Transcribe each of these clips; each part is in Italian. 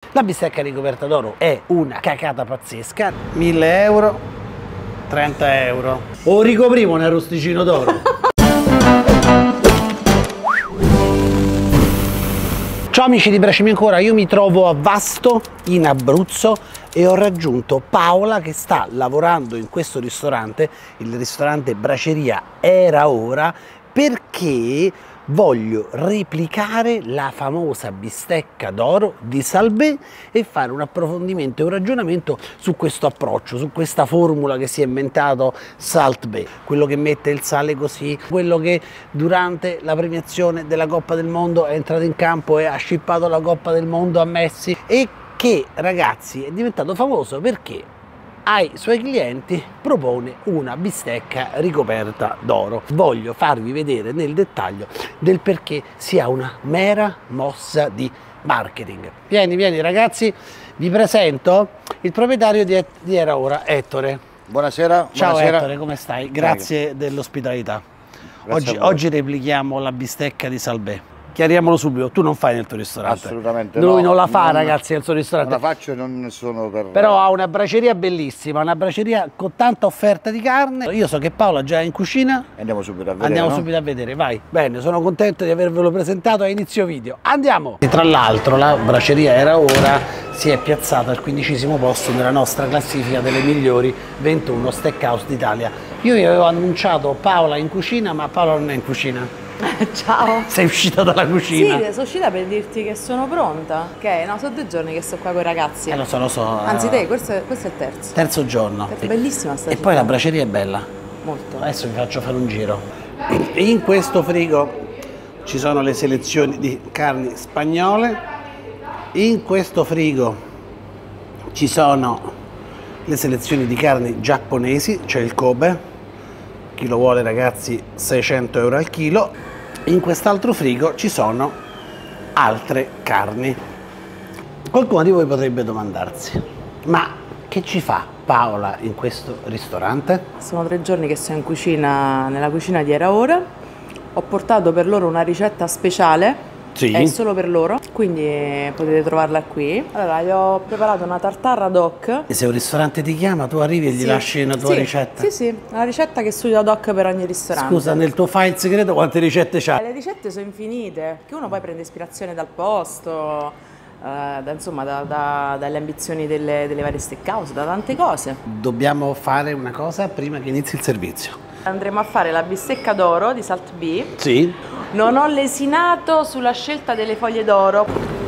La bistecca ricoperta d'oro è una cacata pazzesca. 1000 euro, 30 euro. O ricopriamo un arrosticino d'oro. Ciao amici di Bracimi Ancora, io mi trovo a Vasto in Abruzzo e ho raggiunto Paola che sta lavorando in questo ristorante, il ristorante Braceria Era Ora, perché voglio replicare la famosa bistecca d'oro di Salbé e fare un approfondimento e un ragionamento su questo approccio, su questa formula che si è inventato Salt Bae, quello che mette il sale così, quello che durante la premiazione della Coppa del Mondo è entrato in campo e ha scippato la Coppa del Mondo a Messi e che, ragazzi, è diventato famoso perché ai suoi clienti propone una bistecca ricoperta d'oro. Voglio farvi vedere nel dettaglio del perché sia una mera mossa di marketing. Vieni ragazzi, vi presento il proprietario di Era Ora, Ettore. Buonasera. Ciao buonasera. Ettore, come stai? Grazie dell'ospitalità. Oggi replichiamo la bistecca di Salbé. Chiariamolo subito, tu non fai nel tuo ristorante. Assolutamente Lui no. non la fa, ragazzi, nel suo ristorante. Non la faccio e non sono per... Però ha una braceria bellissima, una braceria con tanta offerta di carne. Io so che Paola già è in cucina. Andiamo subito a vedere. Andiamo subito a vedere, vai. Bene, sono contento di avervelo presentato a inizio video. Andiamo! E tra l'altro la Braceria Era Ora si è piazzata al 15° posto nella nostra classifica delle migliori 21 steakhouse d'Italia. Io vi avevo annunciato Paola in cucina, ma Paola non è in cucina. Ciao! Sei uscita dalla cucina? Sì, sono uscita per dirti che sono pronta. Ok, no, sono 2 giorni che sto qua con i ragazzi. Lo so. Anzi te, questo è il terzo. Terzo giorno. Bellissima sta E città. poi la braceria è bella. Molto. Adesso vi faccio fare un giro. In questo frigo ci sono le selezioni di carni spagnole. In questo frigo ci sono le selezioni di carni giapponesi, c'è il Kobe. Chi lo vuole, ragazzi, 600 euro al chilo. In quest'altro frigo ci sono altre carni. Qualcuno di voi potrebbe domandarsi: ma che ci fa Paola in questo ristorante? Sono 3 giorni che sono in cucina, nella cucina di Era Ora. Ho portato per loro una ricetta speciale. Sì. È solo per loro, quindi potete trovarla qui. Allora, gli ho preparato una tartare ad hoc. E se un ristorante ti chiama, tu arrivi e gli lasci una tua ricetta? Sì, una ricetta che studio ad hoc per ogni ristorante. Scusa, nel tuo file segreto quante ricette c'hai? Le ricette sono infinite, che uno poi prende ispirazione dal posto, dalle ambizioni delle varie steakhouse, da tante cose. Dobbiamo fare una cosa prima che inizi il servizio. Andremo a fare la bistecca d'oro di Salt Bae. Sì. Non ho lesinato sulla scelta delle foglie d'oro.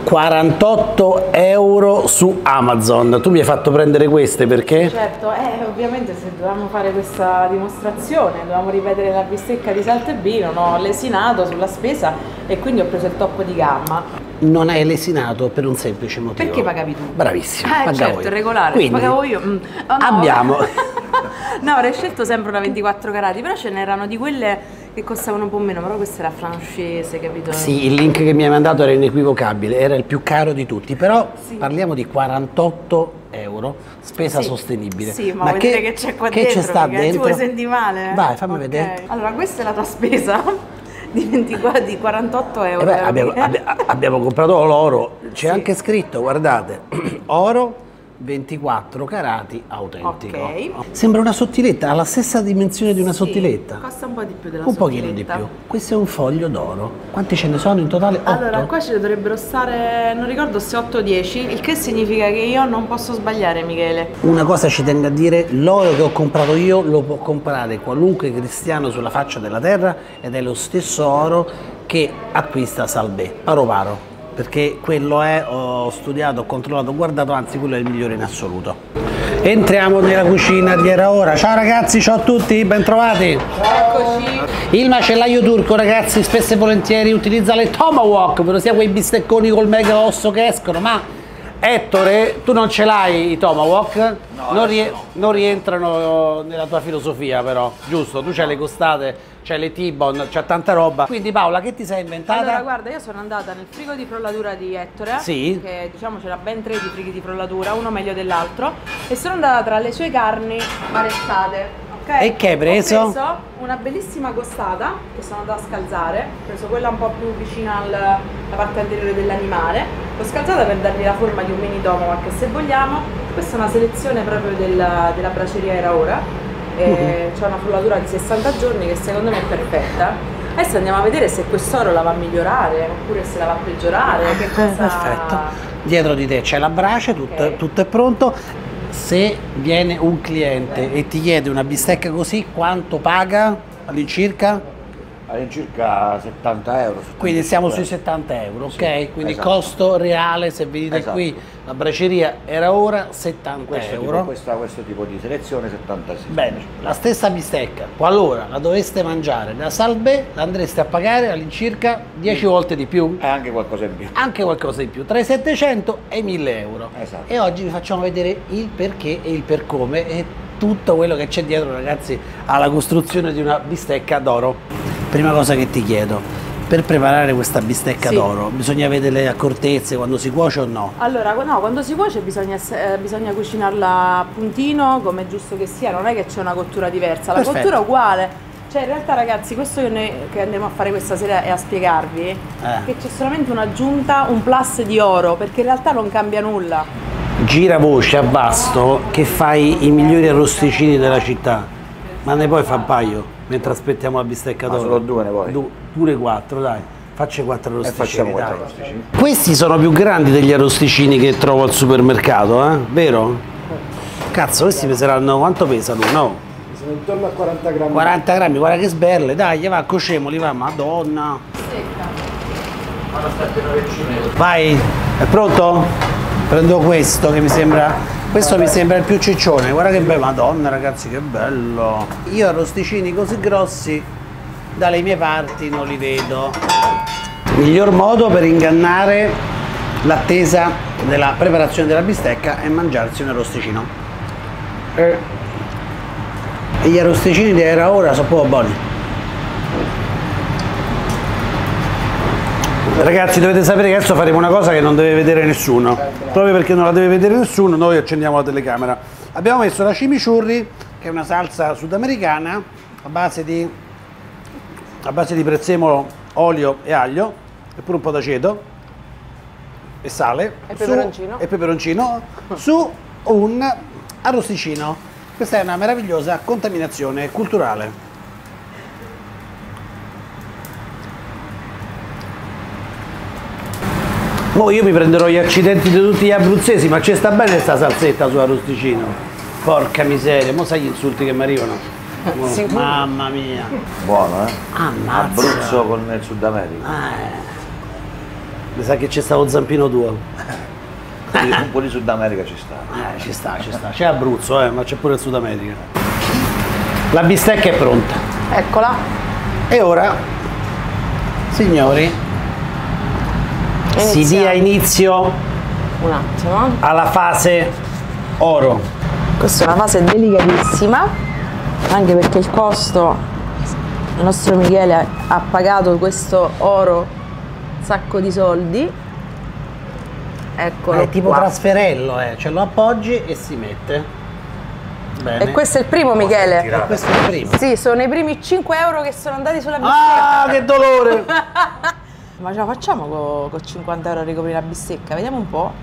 48 euro su Amazon. Tu mi hai fatto prendere queste perché? Certo, ovviamente se dovevamo fare questa dimostrazione, dovevamo ripetere la bistecca di Salt Bae, non ho lesinato sulla spesa e quindi ho preso il top di gamma. Non hai lesinato per un semplice motivo. Perché pagavi tu? Bravissimo. Certo, è regolare. Quindi, pagavo io. Oh, no. Abbiamo... No, avrei scelto sempre una 24 carati, però ce n'erano di quelle che costavano un po' meno, però questa era francese, capito? Sì, il link che mi hai mandato era inequivocabile, era il più caro di tutti, però sì. Parliamo di 48 euro, spesa sostenibile. Sì, ma vuoi dire che c'è qua dentro? Che c'è sta dentro? Ti vuoi senti male? Vai, fammi vedere. Allora, questa è la tua spesa di 48 euro. Abbiamo comprato l'oro, c'è anche scritto, guardate, oro 24 carati autentico. Ok. Sembra una sottiletta, ha la stessa dimensione di una sottiletta. Costa un po' di più della un sottiletta. Pochino di più. Questo è un foglio d'oro. Quanti ce ne sono in totale? 8? Allora, qua ce ne dovrebbero stare, non ricordo se 8 o 10, il che significa che io non posso sbagliare, Michele. Una cosa ci tengo a dire, l'oro che ho comprato io lo può comprare qualunque cristiano sulla faccia della terra ed è lo stesso oro che acquista Salbé, paro paro. Perché quello è, ho studiato, ho controllato, ho guardato, anzi quello è il migliore in assoluto. Entriamo nella cucina di Era Ora. Ciao ragazzi, ciao a tutti, bentrovati. Eccoci. Il macellaio turco, ragazzi, spesso e volentieri utilizza le tomahawk, ovvero sia quei bistecconi col mega osso che escono, ma Ettore, tu non ce l'hai i tomahawk? No, non rientrano nella tua filosofia però, giusto? Tu c'hai le costate, c'hai le T-bone, c'è tanta roba. Quindi Paola, che ti sei inventata? Allora guarda, io sono andata nel frigo di frollatura di Ettore, sì. Che diciamo c'era ben 3 di frighi di frollatura, uno meglio dell'altro, e sono andata tra le sue carni marezzate. Ok. E che hai preso? Ho preso una bellissima costata che sono da scalzare. Ho preso quella un po' più vicina alla parte anteriore dell'animale. L'ho scalzata per dargli la forma di un mini domo, anche se vogliamo. Questa è una selezione proprio della braceria Era Ora. C'è una frullatura di 60 giorni che secondo me è perfetta. Adesso andiamo a vedere se quest'oro la va a migliorare oppure se la va a peggiorare. Che cosa... Perfetto. Dietro di te c'è la brace, tutto è pronto. Se viene un cliente e ti chiede una bistecca così, quanto paga all'incirca? All'incirca 70 euro. Quindi siamo sui 70 euro, ok? Sì, Quindi esatto. Costo reale, se venite Esatto. qui, la braceria Era Ora, 70 euro. Questo tipo di selezione 76. Bene, la stessa bistecca, qualora la doveste mangiare da Salbé, la andreste a pagare all'incirca 10 volte di più? E anche qualcosa in più. Anche qualcosa di più, tra i 700 e i 1000 euro. Esatto. E oggi vi facciamo vedere il perché e il per come e tutto quello che c'è dietro, ragazzi, alla costruzione di una bistecca d'oro. Prima cosa che ti chiedo, per preparare questa bistecca d'oro bisogna avere le accortezze quando si cuoce o no? Allora, no, quando si cuoce bisogna cucinarla a puntino, come è giusto che sia, non è che c'è una cottura diversa, la Perfetto. cottura è uguale. Cioè in realtà ragazzi, questo che andiamo a fare questa sera è a spiegarvi che c'è solamente un'aggiunta, un plus di oro, perché in realtà non cambia nulla. Gira voce a Vasto che fai i migliori arrosticini della città, ma ne puoi fare un paio mentre aspettiamo la bistecca d'oro? Solo due ne vuoi? Pure 4, dai. Facci 4 E arrosticini. facciamo dai. 4 arrosticini. Questi sono più grandi degli arrosticini che trovo al supermercato, vero? Cazzo, questi peseranno, quanto pesano? No? Sono intorno a 40 grammi. 40 grammi, guarda che sberle, dai, va, cosciamoli, va, madonna. Vai, è pronto? Prendo questo che mi sembra, questo mi sembra il più ciccione, guarda che bello, madonna ragazzi che bello. Io arrosticini così grossi dalle mie parti non li vedo. Miglior modo per ingannare l'attesa della preparazione della bistecca è mangiarsi un arrosticino. E gli arrosticini di Era Ora sono proprio buoni. Ragazzi, dovete sapere che adesso faremo una cosa che non deve vedere nessuno. Proprio perché non la deve vedere nessuno, noi accendiamo la telecamera. Abbiamo messo la chimichurri, che è una salsa sudamericana a base di prezzemolo, olio e aglio, e pure un po' d'aceto e sale E peperoncino. e peperoncino su un arrosticino. Questa è una meravigliosa contaminazione culturale. Mo io mi prenderò gli accidenti di tutti gli abruzzesi, ma ci sta bene sta salsetta su arrosticino. Porca miseria, mo sai gli insulti che mi arrivano? Mamma mia. Buono, Ammazza. Abruzzo con il Sud America. Mi sa che c'è stato Zampino tuo. Un po' di Sud America ci sta. Ci sta. C'è Abruzzo, ma c'è pure il Sud America. La bistecca è pronta. Eccola. E ora, signori, si Iniziamo. dia inizio Un attimo. alla fase oro. Questa è una fase delicatissima, anche perché il costo, il nostro Michele ha pagato questo oro un sacco di soldi. Eccolo È tipo qua. trasferello, ce lo appoggi e si mette. Bene. E questo è il primo, Michele. E questo è il primo. Sì, sono i primi 5 euro che sono andati sulla bistecca. Ah, che dolore! Ma ce la facciamo con 50 euro a ricoprire la bistecca? Vediamo un po'.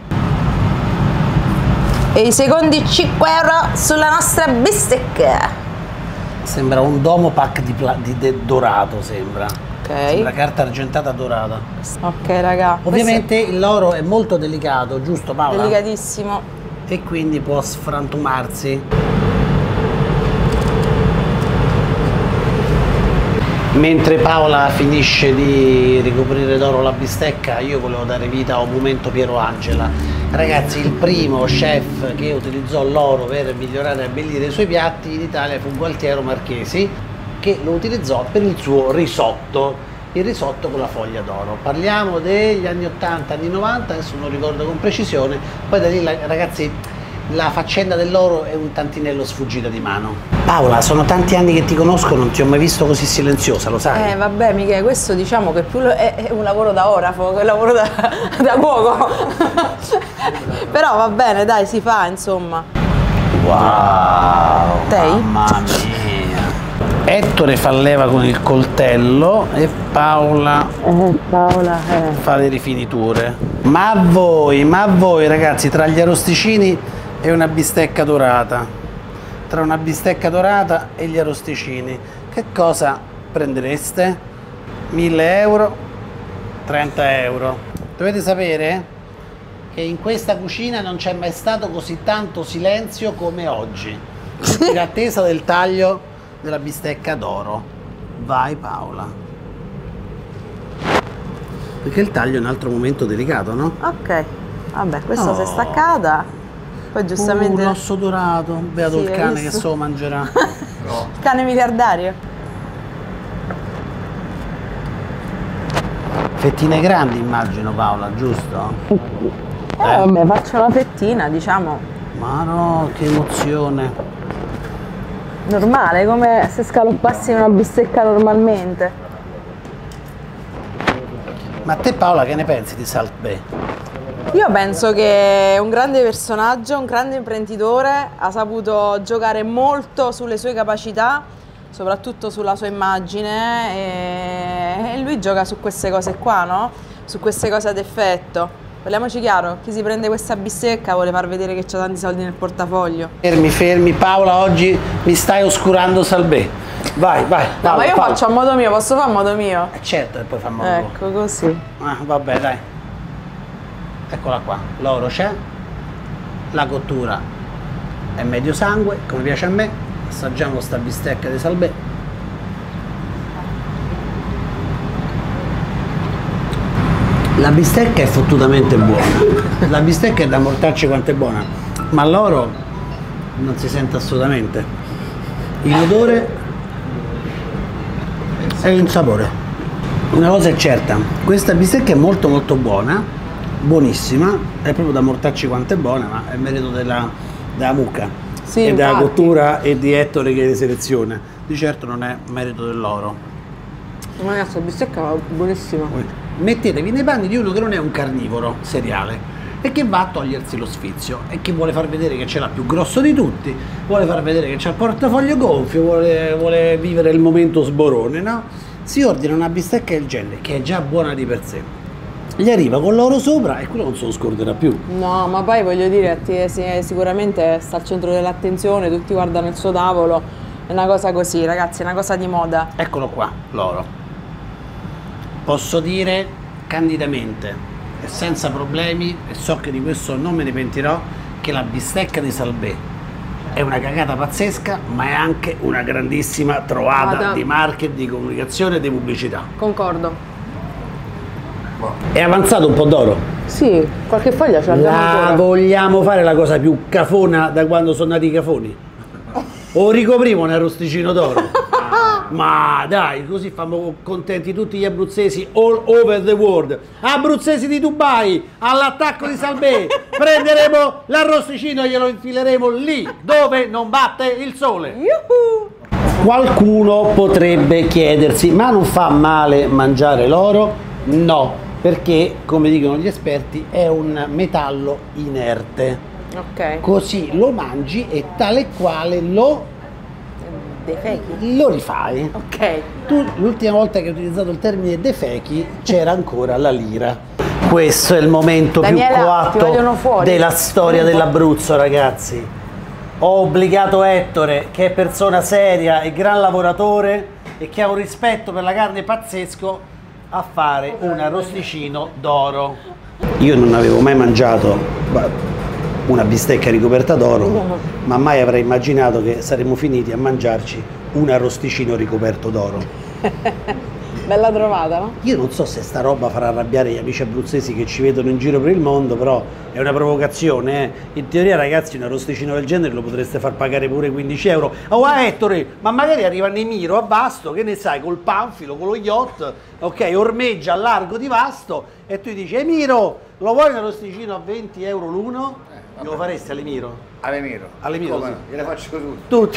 E i secondi 5 euro sulla nostra bistecca. Sembra un domo pack di dorato, sembra. Ok. Sembra carta argentata dorata. Ok, raga. Ovviamente l'oro è molto delicato, giusto Questo Paola? è delicatissimo. E quindi può sfrantumarsi. Mentre Paola finisce di ricoprire d'oro la bistecca, io volevo dare vita a un momento Piero Angela. Ragazzi, il primo chef che utilizzò l'oro per migliorare e abbellire i suoi piatti in Italia fu Gualtiero Marchesi, che lo utilizzò per il suo risotto, il risotto con la foglia d'oro. Parliamo degli anni 80, anni 90, adesso non ricordo con precisione, poi da lì ragazzi la faccenda dell'oro è un tantinello sfuggita di mano. Paola, sono tanti anni che ti conosco, non ti ho mai visto così silenziosa, lo sai? Vabbè, Michele, questo diciamo che più è un lavoro da orafo, che un lavoro da cuoco. Però va bene, dai, si fa, insomma. Wow! Tei? Mamma mia! Ettore fa leva con il coltello e Paola fa le rifiniture. Ma a voi ragazzi, tra gli arrosticini e una bistecca dorata, tra una bistecca dorata e gli arrosticini, che cosa prendereste? 1000 euro? 30 euro? Dovete sapere che in questa cucina non c'è mai stato così tanto silenzio come oggi, in attesa del taglio della bistecca d'oro. Vai Paola, perché il taglio è un altro momento delicato, no? Ok, vabbè, questa si è staccata, poi giustamente... un osso dorato, beato Sì, il hai cane che visto? se lo mangerà. Il cane miliardario. Fettine grandi immagino Paola, giusto? Vabbè, faccio una fettina, diciamo, Ma no, che emozione. normale, come se scaloppassi una bistecca normalmente. Ma te Paola che ne pensi di Salt Bae? Io penso che è un grande personaggio, un grande imprenditore, ha saputo giocare molto sulle sue capacità, soprattutto sulla sua immagine, e lui gioca su queste cose qua, no? Su queste cose ad effetto. Parliamoci chiaro, chi si prende questa bistecca vuole far vedere che c'ha tanti soldi nel portafoglio. Fermi, Paola, oggi mi stai oscurando Salt Bae. Vai, Paola, No, ma io Paola. faccio a modo mio, posso fare a modo mio? Certo, e poi fa modo. Ecco, così. Vabbè, dai. Eccola qua, l'oro c'è, la cottura è medio sangue, come piace a me. Assaggiamo sta bistecca di Salt Bae. La bistecca è fottutamente buona, la bistecca è da mortacci quanto è buona, ma l'oro non si sente assolutamente. Il odore e il sapore. Una cosa è certa, questa bistecca è molto buona, buonissima, è proprio da mortacci quanto è buona, ma è merito della mucca, Sì, e della infatti. cottura e di Ettore che le seleziona. Di certo non è merito dell'oro. Ma ragazzi, la bistecca è buonissima. Mettetevi nei panni di uno che non è un carnivoro seriale e che va a togliersi lo sfizio e che vuole far vedere che ce l'ha più grosso di tutti, vuole far vedere che c'ha il portafoglio gonfio, vuole vivere il momento sborone, no? Si ordina una bistecca del genere, che è già buona di per sé, gli arriva con l'oro sopra e quello non se lo scorderà più. No, ma poi voglio dire, sicuramente sta al centro dell'attenzione, tutti guardano il suo tavolo, è una cosa così, ragazzi, è una cosa di moda. Eccolo qua, l'oro. Posso dire candidamente e senza problemi, e so che di questo non me ne pentirò, che la bistecca di Salt Bae è una cagata pazzesca, ma è anche una grandissima trovata di market, di comunicazione e di pubblicità. Concordo. È avanzato un po' d'oro. Sì, qualche foglia ce l'abbiamo La ancora. vogliamo fare la cosa più cafona da quando sono nati i cafoni? O ricopriamo un arrosticino d'oro? Ma dai, così fanno contenti tutti gli abruzzesi all over the world. Abruzzesi di Dubai, all'attacco di Salt Bae, prenderemo l'arrosticino e glielo infileremo lì dove non batte il sole. Yuhu! Qualcuno potrebbe chiedersi, ma non fa male mangiare l'oro? No, perché, come dicono gli esperti, è un metallo inerte. Ok. Così lo mangi e tale quale lo rifai. Ok. Tu l'ultima volta che hai utilizzato il termine defechi c'era ancora la lira. Questo è il momento Daniela, più ti vogliono coatto fuori. della storia dell'Abruzzo, ragazzi. Ho obbligato Ettore, che è persona seria e gran lavoratore e che ha un rispetto per la carne pazzesco, a fare un arrosticino d'oro. Io non avevo mai mangiato una bistecca ricoperta d'oro, ma mai avrei immaginato che saremmo finiti a mangiarci un arrosticino ricoperto d'oro. Bella trovata, no? Io non so se sta roba farà arrabbiare gli amici abruzzesi che ci vedono in giro per il mondo, però è una provocazione, eh. In teoria, ragazzi, un arrosticino del genere lo potreste far pagare pure 15 euro. Oh, Ettore, ma magari arriva Nemiro a Vasto, che ne sai, col panfilo, con lo yacht, ok, ormeggia a largo di Vasto, e tu gli dici, Emiro, lo vuoi un arrosticino a 20 euro l'uno? Lo faresti all'Emiro? All'Emiro. All'Emiro, Come sì. no? Gliele faccio tutte. Tutti.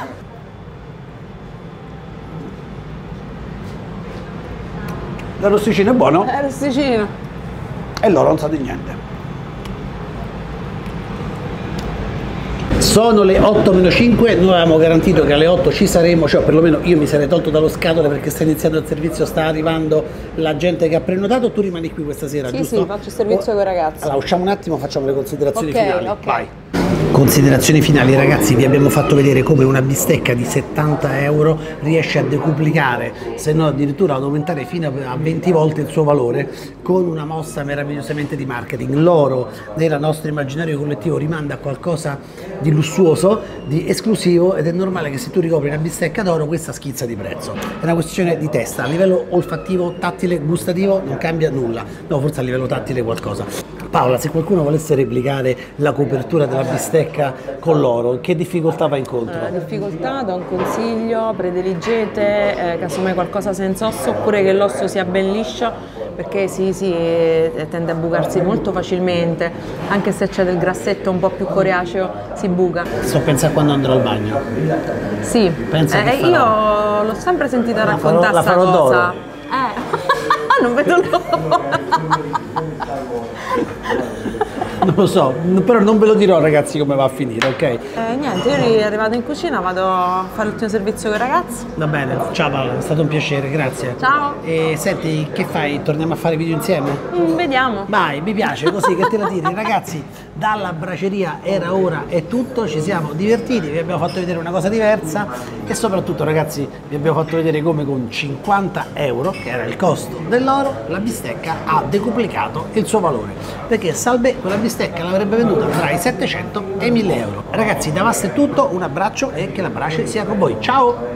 L'arrosticino è buono Arrosticino. e loro non sa di niente. Sono le 8:05, noi avevamo garantito che alle 8 ci saremo, cioè perlomeno io mi sarei tolto dallo scatole perché sta iniziando il servizio, sta arrivando la gente che ha prenotato. Tu rimani qui questa sera, Sì, giusto? sì, faccio il servizio con i ragazzi. Allora usciamo un attimo, facciamo le considerazioni Ok, finali. ok. Vai. Considerazioni finali, ragazzi, vi abbiamo fatto vedere come una bistecca di 70 euro riesce a decuplicare, se no addirittura ad aumentare fino a 20 volte il suo valore con una mossa meravigliosamente di marketing. L'oro nel nostro immaginario collettivo rimanda a qualcosa di lussuoso, di esclusivo, ed è normale che se tu ricopri una bistecca d'oro questa schizza di prezzo. È una questione di testa, a livello olfattivo, tattile, gustativo non cambia nulla, no, forse a livello tattile qualcosa. Paola, se qualcuno volesse replicare la copertura della bistecca con l'oro, che difficoltà va incontro? Difficoltà, do un consiglio, prediligete casomai qualcosa senza osso, oppure che l'osso sia ben liscio, perché tende a bucarsi molto facilmente, anche se c'è del grassetto un po' più coriaceo si buca. Sto pensando a quando andrò al bagno. Sì, Pensa che farò. io l'ho sempre sentita raccontare la sta farò cosa. d'oro. Non vedo l'ora. Non lo so, però non ve lo dirò ragazzi come va a finire, ok? Niente, io arrivato in cucina, vado a fare l'ultimo servizio con i ragazzi. Va bene, ciao Paola, è stato un piacere, grazie. Ciao. E senti, che fai? Torniamo a fare video insieme? Vediamo. Vai, mi piace così che te la tiri. Ragazzi, dalla braceria Era Ora è tutto, ci siamo divertiti, vi abbiamo fatto vedere una cosa diversa e soprattutto ragazzi vi abbiamo fatto vedere come con 50 euro, che era il costo dell'oro, la bistecca ha decuplicato il suo valore, perché Salbé quella bistecca l'avrebbe venduta tra i 700 e i 1000 euro. Ragazzi, da Vast è tutto, un abbraccio e che la brace sia con voi. Ciao!